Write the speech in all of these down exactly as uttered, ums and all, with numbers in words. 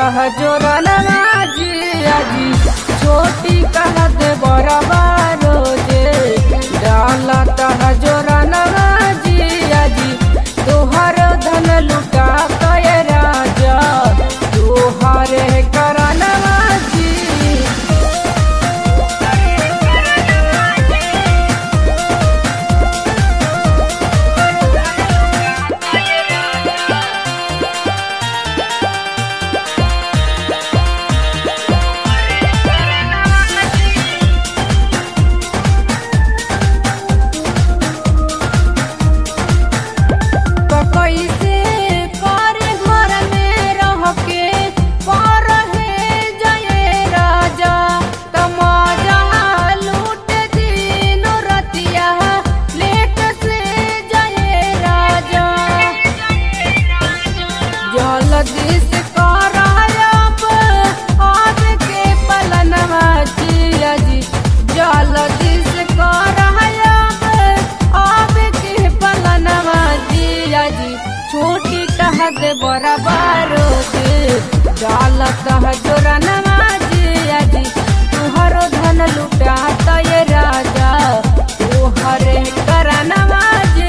तह जोरा जिया जी छोटी कह दे बरबा रोजे डाला तह जोरा जिया जी तोहर धन लुटा कय राजा तोहरे करनवा जी। छोटी कह दे बराबर डालत जोरा जिया जी तुहरो धन लुटा तय राजा तुहरे करनवा जी।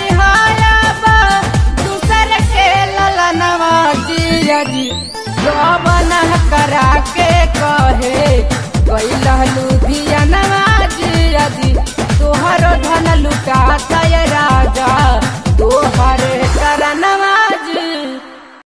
जी